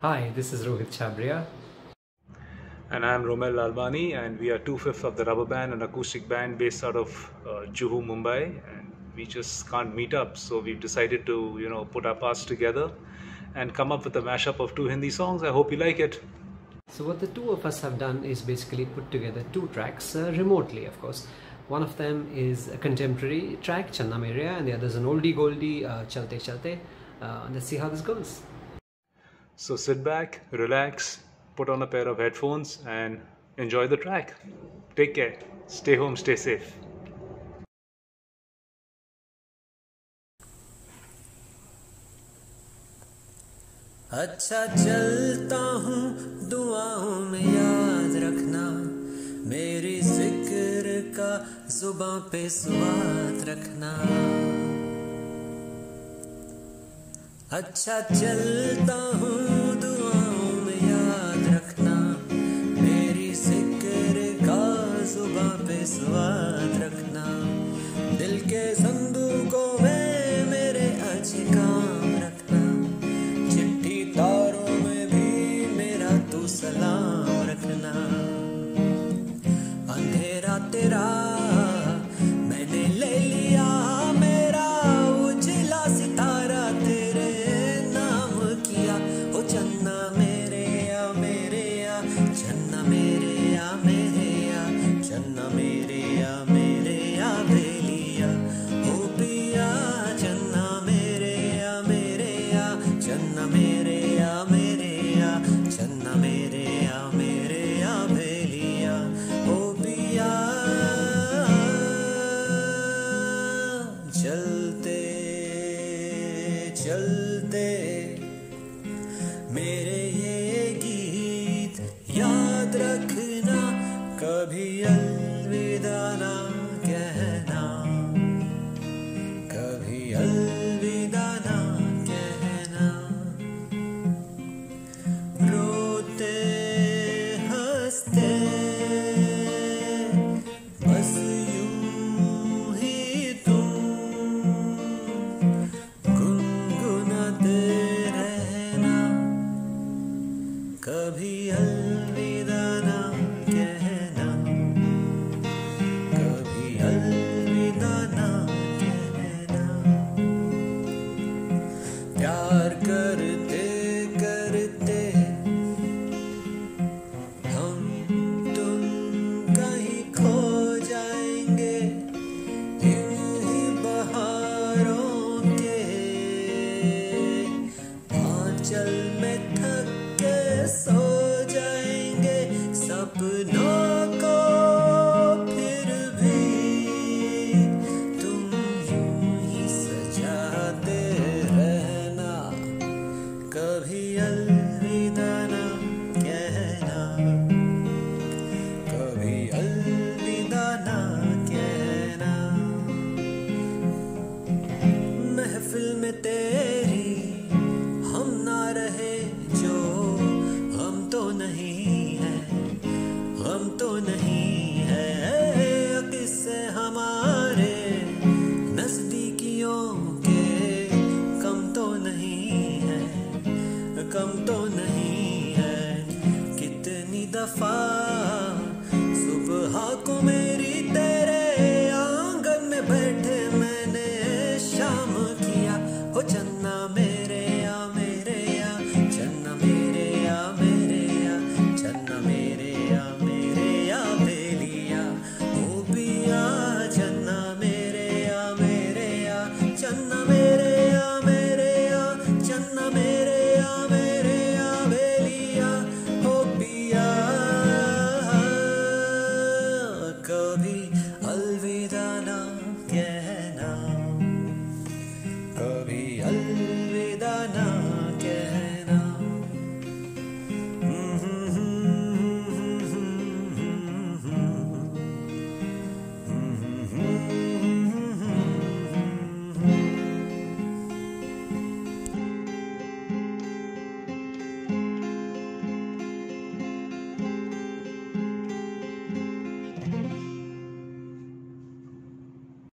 Hi, this is Rohit Chabria. And I'm Rommel Lalwani, and we are two-fifths of the Rubberband, an acoustic band based out of Juhu, Mumbai. And we just can't meet up, so we've decided to, put our parts together and come up with a mashup of two Hindi songs. I hope you like it. So, what the two of us have done is basically put together two tracks remotely, of course. One of them is a contemporary track, Channa, Mereya, and the other is an oldie goldie, Chalte, Chalte. Let's see how this goes. So sit back, relax, put on a pair of headphones, and enjoy the track. Take care. Stay home, stay safe. अच्छा चलता हूँ दुआओं में याद रखना, मेरी जिक्र का जुबां पे स्वाद रखना। अच्छा चलता हूँ दुआओं में याद रखना, मेरी जिक्र का जुबां पे स्वाद रखना। दिल के संदूकों में मेरे अच्छे काम रखना, तारों में भी मेरा तू सलाम रखना। अंधेरा तेरा मैंने ले लिया, मेरा उजला सितारा तेरे नाम किया। ओ चन्ना मेरे या मेरे या, चन्ना मेरे या मेरे या, चन्ना मेरे या मेरे या बेलिया। ओ पिया चन्ना मेरे या मेरे या, चन्ना मेरे चन्ना मेरे या बेलिया। ओ पिया चलते चलते मेरे ये गीत याद रखना, कभी अलविदा ना कहना, कभी अलविदा ना कहना। रोते हंसते बस यूं ही तुम गुनगुनाते रहना, कभी अलविदा ना कहना, कभी अलविदा ना कहना। प्यार करते करते चल में थक के सो जाएंगे, सपनों को फिर भी तुम यूं ही सजाते रहना, कभी अलविदा ना कहना, कभी अलविदा ना कहना। महफिल में तेरी हम ना रहे जो हम तो नहीं है, हम तो नहीं है। किससे हमारे नजदीकियों के कम तो नहीं है, कम तो नहीं है। कितनी दफा